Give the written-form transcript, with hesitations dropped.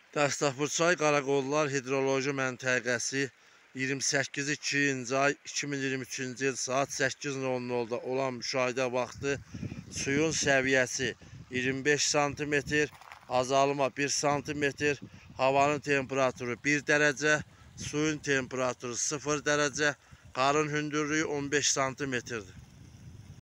Dəstəpurçay Qaraqollar Hidroloji Məntəqəsi 28-2-ci ay 2023-cü il saat 8:00-da olan müşahidə vaxtı suyun səviyyəsi 25 sm, azalma 1 sm, havanın temperaturu 1 dərəcə, suyun temperaturu 0 dərəcə, qarın hündürlüyü 15 sm-dir.